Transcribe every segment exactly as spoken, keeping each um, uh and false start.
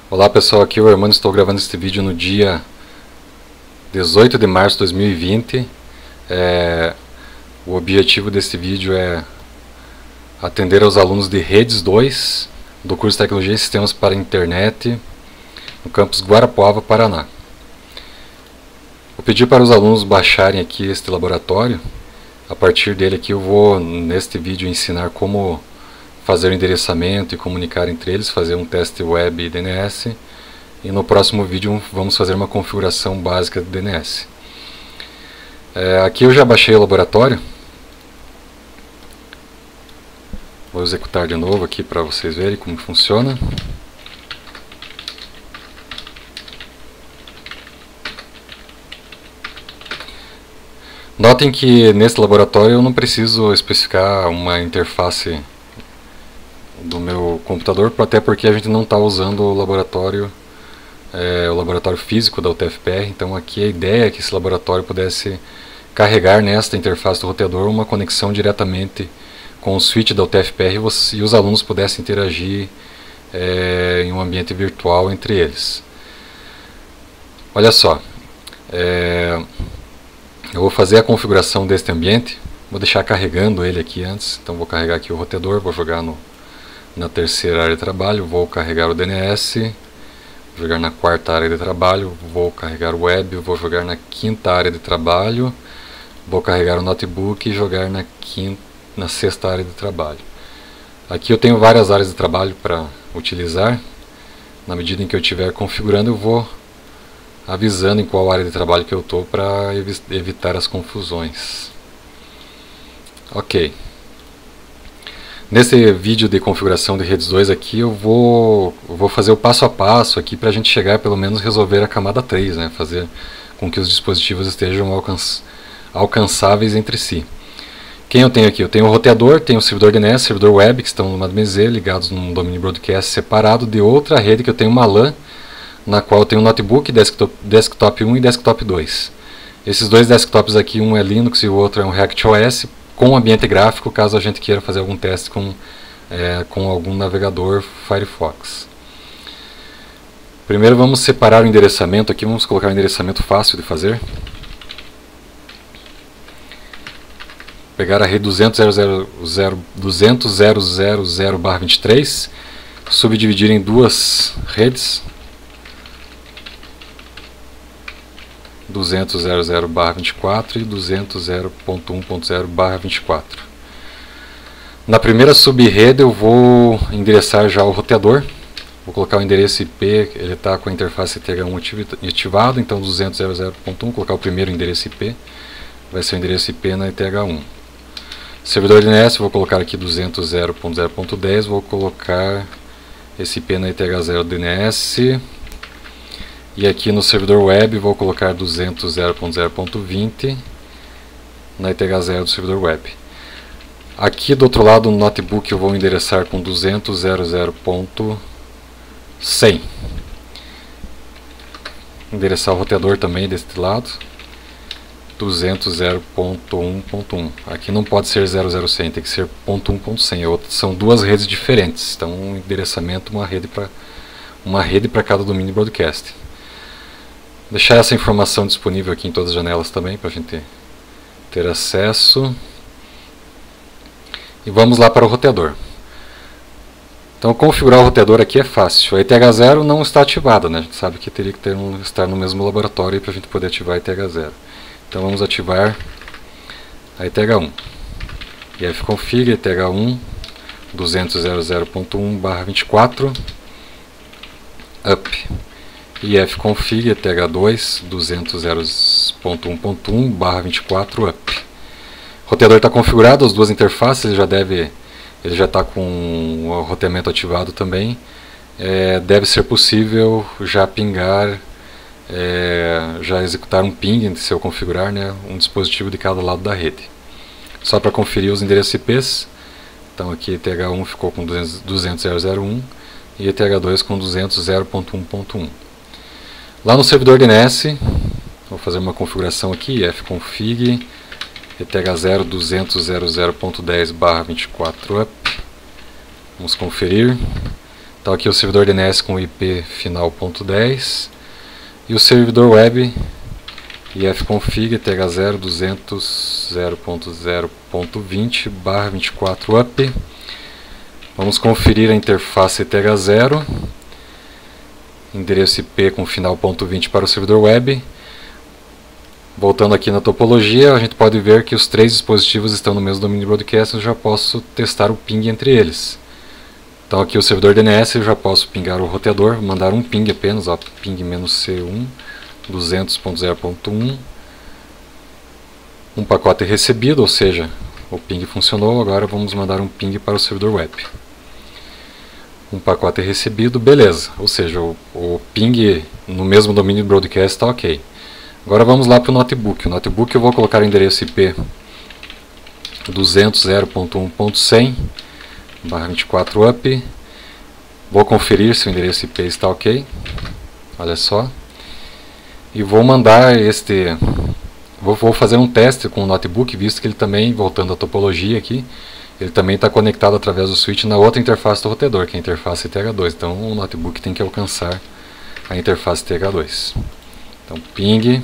Olá pessoal, aqui é o Hermano, estou gravando este vídeo no dia dezoito de março de dois mil e vinte. É, o objetivo deste vídeo é atender aos alunos de Redes dois do curso de Tecnologia e Sistemas para a Internet no campus Guarapuava, Paraná. Vou pedir para os alunos baixarem aqui este laboratório. A partir dele aqui eu vou neste vídeo ensinar como fazer o endereçamento e comunicar entre eles, fazer um teste web e D N S, e no próximo vídeo vamos fazer uma configuração básica do D N S. É, aqui eu já baixei o laboratório, vou executar de novo aqui para vocês verem como funciona. Notem que nesse laboratório eu não preciso especificar uma interface do meu computador, até porque a gente não está usando o laboratório é, o laboratório físico da U T F P R. Então aqui a ideia é que esse laboratório pudesse carregar nesta interface do roteador uma conexão diretamente com o switch da U T F P R e, você, e os alunos pudessem interagir é, em um ambiente virtual entre eles. Olha só, é, eu vou fazer a configuração deste ambiente, vou deixar carregando ele aqui antes. Então vou carregar aqui o roteador, vou jogar no na terceira área de trabalho, vou carregar o D N S, vou jogar na quarta área de trabalho, vou carregar o web, vou jogar na quinta área de trabalho, vou carregar o notebook e jogar na, quinta, na sexta área de trabalho. Aqui eu tenho várias áreas de trabalho para utilizar. Na medida em que eu estiver configurando, eu vou avisando em qual área de trabalho que eu estou para evi evitar as confusões. Ok. Nesse vídeo de configuração de Redes dois aqui eu vou, eu vou fazer o passo a passo aqui para a gente chegar pelo menos resolver a camada três, né? Fazer com que os dispositivos estejam alcanç, alcançáveis entre si. Quem eu tenho aqui? Eu tenho o roteador, tenho o servidor D N S, servidor web, que estão numa D M Z ligados num domínio broadcast separado de outra rede que eu tenho uma LAN, na qual eu tenho um notebook, desktop, desktop um e desktop dois. Esses dois desktops aqui, um é Linux e o outro é um ReactOS, com ambiente gráfico, caso a gente queira fazer algum teste com, é, com algum navegador Firefox. Primeiro vamos separar o endereçamento aqui, vamos colocar um endereçamento fácil de fazer. Pegar a rede duzentos ponto zero zero zero barra vinte e três, subdividir em duas redes, duzentos ponto zero zero barra vinte e quatro e duzentos ponto um ponto zero barra vinte e quatro. Na primeira subrede eu vou endereçar já o roteador. Vou colocar o endereço I P, ele está com a interface T H um ativado, então duzentos ponto zero zero ponto um, colocar o primeiro endereço I P, vai ser o endereço I P na T H um. Servidor D N S, vou colocar aqui duzentos ponto zero ponto zero ponto dez, vou colocar esse I P na I T H zero D N S. E aqui no servidor web vou colocar duzentos ponto zero ponto zero ponto vinte na I T H zero do servidor web. Aqui do outro lado no notebook eu vou endereçar com duzentos ponto zero zero ponto cem. Endereçar o roteador também deste lado, duzentos ponto zero ponto um ponto um. Aqui não pode ser zero zero cem, tem que ser ponto um ponto cem. São duas redes diferentes, então um endereçamento, uma rede para uma rede para cada domínio broadcast. Deixar essa informação disponível aqui em todas as janelas também, para a gente ter acesso. E vamos lá para o roteador. Então configurar o roteador aqui é fácil. A I T H zero não está ativada, né? A gente sabe que teria que ter um, estar no mesmo laboratório para a gente poder ativar a I T H zero. Então vamos ativar a I T H um. ifconfig I T H um duzentos ponto zero zero ponto um barra vinte e quatro up. ifconfig I T H dois duzentos ponto zero ponto um ponto um barra vinte e quatro up. O roteador está configurado, as duas interfaces, ele já deve, ele já está com o roteamento ativado também. É, deve ser possível já pingar, é, já executar um ping se eu configurar, né, um dispositivo de cada lado da rede. Só para conferir os endereços I Ps, então aqui I T H um ficou com duzentos ponto zero zero um e I T H dois com duzentos ponto zero ponto um ponto um. Lá no servidor D N S, vou fazer uma configuração aqui, ifconfig I T H zero duzentos ponto zero zero ponto dez barra vinte e quatro up. Vamos conferir. Então aqui o servidor D N S com I P final ponto dez e o servidor web ifconfig T H zero duzentos zero ponto zero ponto vinte barra vinte e quatro up. Vamos conferir a interface T H zero, endereço I P com final ponto vinte para o servidor web. Voltando aqui na topologia, a gente pode ver que os três dispositivos estão no mesmo domínio de broadcast. Eu já posso testar o ping entre eles. Então aqui o servidor D N S, eu já posso pingar o roteador, mandar um ping apenas, ó, ping "-c um", duzentos ponto zero ponto um, um pacote recebido, ou seja, o ping funcionou. Agora vamos mandar um ping para o servidor web. Um pacote recebido, beleza, ou seja, o, o ping no mesmo domínio de broadcast está ok. Agora vamos lá para o notebook. O notebook eu vou colocar o endereço I P duzentos ponto zero ponto um ponto cem barra vinte e quatro up. Vou conferir se o endereço I P está ok. Olha só. E vou mandar este... Vou, vou fazer um teste com o notebook, visto que ele também, voltando à topologia aqui, ele também está conectado através do switch na outra interface do roteador, que é a interface T H dois. Então o notebook tem que alcançar a interface T H dois. Então ping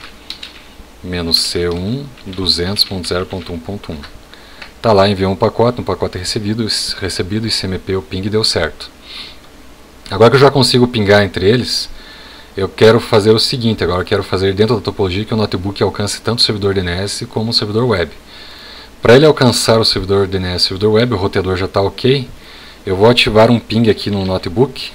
"-c um", duzentos ponto zero ponto um ponto um. Está lá, enviou um pacote, um pacote recebido, recebido e C M P o ping deu certo. Agora que eu já consigo pingar entre eles, eu quero fazer o seguinte, agora eu quero fazer dentro da topologia que o notebook alcance tanto o servidor D N S como o servidor web. Para ele alcançar o servidor D N S e o servidor web, o roteador já está ok, eu vou ativar um ping aqui no notebook.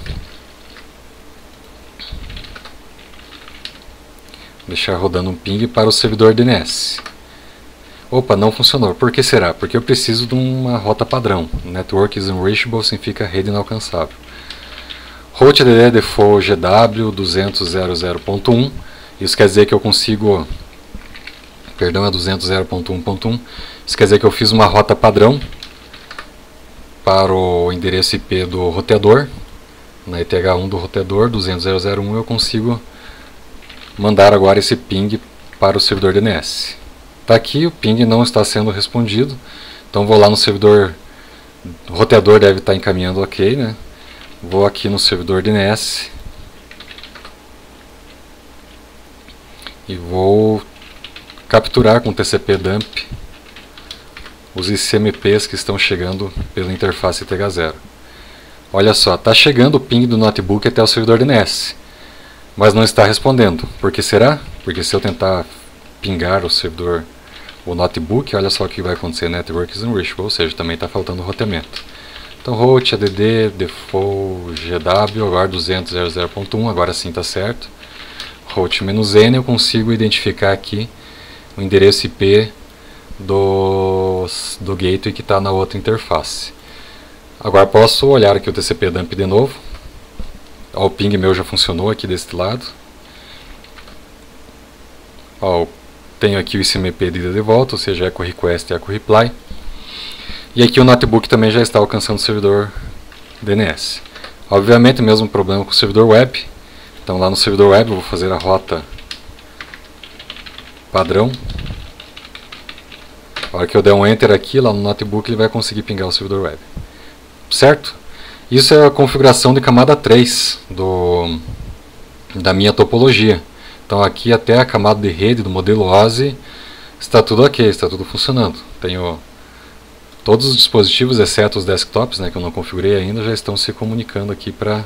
Deixar rodando um ping para o servidor D N S. Opa, não funcionou. Por que será? Porque eu preciso de uma rota padrão. Network is unreachable significa rede inalcançável. Route default G W duzentos ponto um. Isso quer dizer que eu consigo... Perdão, é duzentos ponto um ponto um. Isso quer dizer que eu fiz uma rota padrão para o endereço I P do roteador. Na E T H um do roteador, duzentos ponto zero ponto zero ponto um, eu consigo mandar agora esse ping para o servidor D N S. Está aqui, o ping não está sendo respondido. Então vou lá no servidor, o roteador deve estar encaminhando ok, né? Vou aqui no servidor D N S e vou capturar com T C P dump os I C M Ps que estão chegando pela interface T H zero. Olha só, está chegando o ping do notebook até o servidor D N S, mas não está respondendo. Por que será? Porque se eu tentar pingar o servidor, o notebook, olha só o que vai acontecer, network is unreachable, ou seja, também está faltando roteamento. Então route add default G W, agora duzentos ponto zero ponto zero ponto um, agora sim está certo. Route "-n", eu consigo identificar aqui o endereço I P do, do gateway que está na outra interface. Agora posso olhar aqui o T C P dump de novo. Ó, o ping meu já funcionou aqui deste lado. Ó, tenho aqui o I C M P de ida de volta, ou seja, echo request e echo reply. E aqui o notebook também já está alcançando o servidor D N S. Obviamente o mesmo problema com o servidor web. Então lá no servidor web eu vou fazer a rota padrão. A hora que eu der um enter aqui, lá no notebook ele vai conseguir pingar o servidor web. Certo? Isso é a configuração de camada três do, da minha topologia. Então aqui até a camada de rede do modelo O S I está tudo ok, está tudo funcionando. Tenho todos os dispositivos, exceto os desktops, né, que eu não configurei ainda, já estão se comunicando aqui para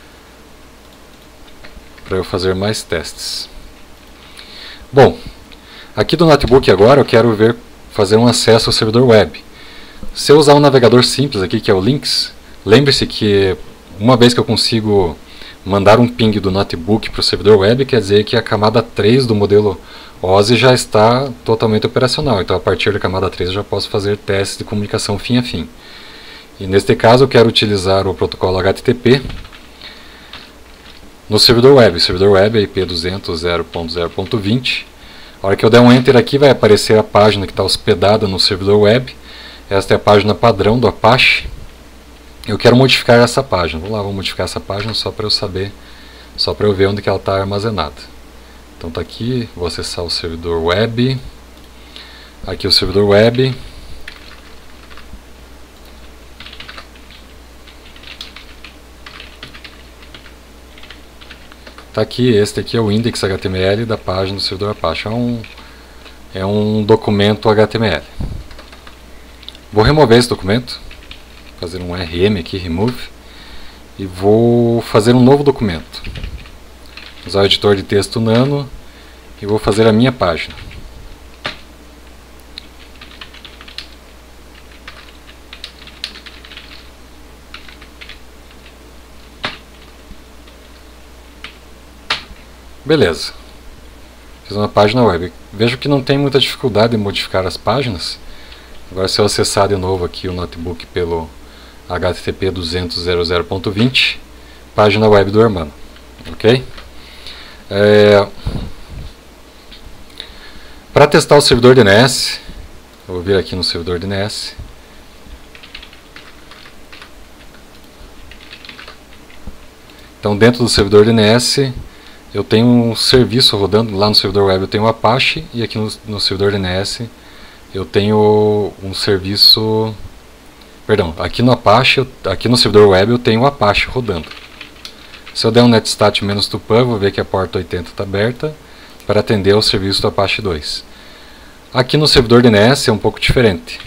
para eu fazer mais testes. Bom, aqui do notebook agora eu quero ver, fazer um acesso ao servidor web. Se eu usar um navegador simples aqui, que é o Lynx, lembre-se que uma vez que eu consigo mandar um ping do notebook para o servidor web, quer dizer que a camada três do modelo O S I já está totalmente operacional. Então a partir da camada três eu já posso fazer testes de comunicação fim a fim. E neste caso eu quero utilizar o protocolo H T T P no servidor web. O servidor web é I P duzentos ponto zero ponto zero ponto vinte. A hora que eu der um enter aqui vai aparecer a página que está hospedada no servidor web. Esta é a página padrão do Apache. Eu quero modificar essa página. Vou lá, vou modificar essa página só para eu saber, só para eu ver onde que ela está armazenada. Então está aqui, vou acessar o servidor web. Aqui o servidor web. Tá aqui, este aqui é o index H T M L da página do servidor Apache. É um, é um documento H T M L. Vou remover esse documento, fazer um R M aqui, remove, e vou fazer um novo documento. Usar o editor de texto Nano e vou fazer a minha página. Beleza, fiz uma página web. Vejo que não tem muita dificuldade em modificar as páginas. Agora, se eu acessar de novo aqui o notebook pelo H T T P duzentos ponto zero zero ponto vinte, página web do Hermano, ok? É... Para testar o servidor D N S, eu vou vir aqui no servidor D N S. Então, dentro do servidor D N S, eu tenho um serviço rodando lá no servidor web. Eu tenho o Apache, e aqui no, no servidor D N S eu tenho um serviço, perdão, aqui no Apache, aqui no servidor web eu tenho o Apache rodando. Se eu der um netstat menos tupan, vou ver que a porta oitenta está aberta para atender ao serviço do Apache dois. Aqui no servidor D N S é um pouco diferente.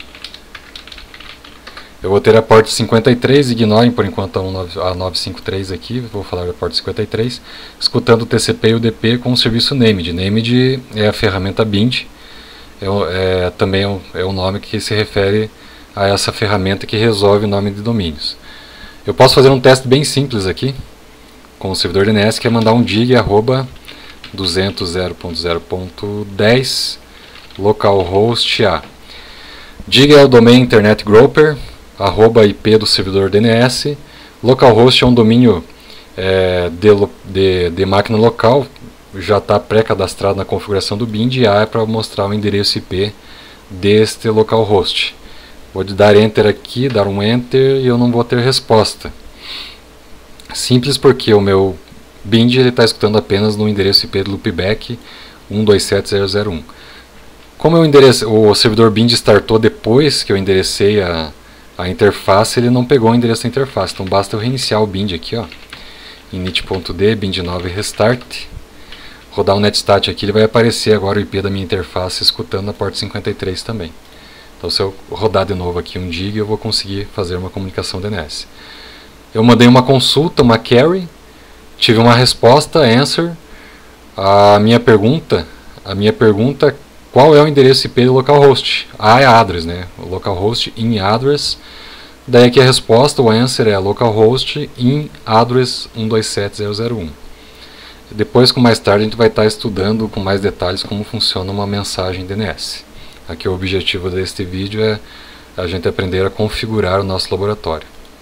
Eu vou ter a porta cinquenta e três, ignorem por enquanto a novecentos e cinquenta e três aqui, vou falar da porta cinquenta e três, escutando o T C P e o U D P com o serviço named. Named é a ferramenta bind, é, é, também é o, é o nome que se refere a essa ferramenta que resolve o nome de domínios. Eu posso fazer um teste bem simples aqui, com o servidor D N S, que é mandar um dig arroba duzentos ponto zero ponto zero ponto dez localhost a. Dig é o domain internet grouper, arroba I P do servidor D N S. Localhost é um domínio é, de, de, de máquina local, já está pré-cadastrado na configuração do bind, e A é para mostrar o endereço I P deste localhost. Vou dar enter aqui, dar um enter, e eu não vou ter resposta. Simples porque o meu bind está escutando apenas no endereço I P do loopback um dois sete zero zero um. Como eu enderece, o servidor bind startou depois que eu enderecei a a interface, ele não pegou o endereço da interface, então basta eu reiniciar o bind aqui, ó, init.d, bind nove restart, rodar um netstat aqui, ele vai aparecer agora o I P da minha interface escutando na porta cinquenta e três também. Então, se eu rodar de novo aqui um dig, eu vou conseguir fazer uma comunicação D N S. Eu mandei uma consulta, uma query, tive uma resposta, answer. A minha pergunta, a minha pergunta qual é o endereço I P do localhost? A é address, né? O localhost in address. Daí aqui a resposta, o answer é localhost in address um dois sete zero zero um. Depois, com mais tarde, a gente vai estar estudando com mais detalhes como funciona uma mensagem D N S. Aqui o objetivo deste vídeo é a gente aprender a configurar o nosso laboratório.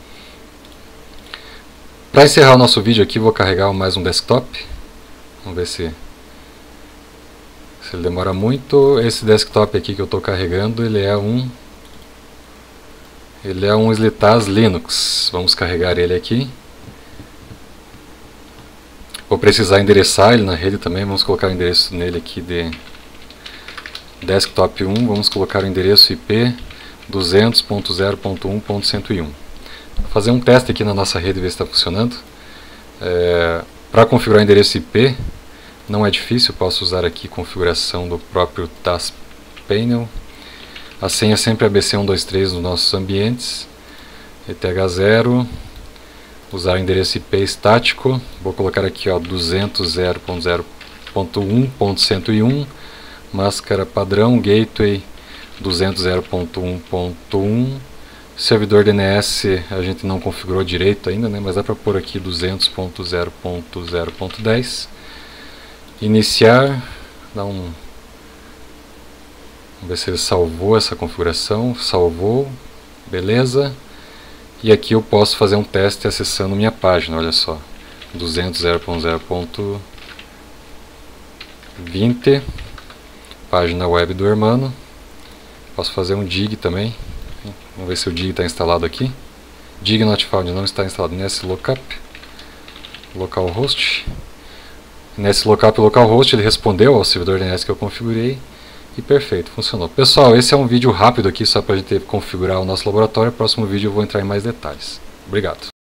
Para encerrar o nosso vídeo aqui, vou carregar mais um desktop. Vamos ver se... Se ele demora muito. Esse desktop aqui que eu estou carregando, ele é um ele é um Slitas Linux. Vamos carregar ele aqui. Vou precisar endereçar ele na rede também. Vamos colocar o endereço nele aqui de desktop um. Vamos colocar o endereço I P duzentos ponto zero ponto um ponto cento e um. Vou fazer um teste aqui na nossa rede e ver se está funcionando. É, para configurar o endereço I P não é difícil, posso usar aqui configuração do próprio Task Panel. A senha é sempre A B C um dois três nos nossos ambientes. E T H zero. Usar o endereço I P estático. Vou colocar aqui ó, duzentos ponto zero ponto zero ponto um ponto cento e um. Máscara padrão, gateway duzentos ponto zero ponto um ponto um. Servidor D N S a gente não configurou direito ainda, né? Mas dá para pôr aqui duzentos ponto zero ponto zero ponto dez. Iniciar, dá um, vamos ver se ele salvou essa configuração, salvou, beleza, e aqui eu posso fazer um teste acessando minha página, olha só, duzentos ponto zero ponto zero ponto vinte, página web do Hermano. Posso fazer um dig também, vamos ver se o dig está instalado aqui, dig not found não está instalado nesse lookup, localhost. Nesse lookup localhost ele respondeu ao servidor D N S que eu configurei e perfeito, funcionou. Pessoal, esse é um vídeo rápido aqui só para a gente configurar o nosso laboratório. No próximo vídeo eu vou entrar em mais detalhes. Obrigado.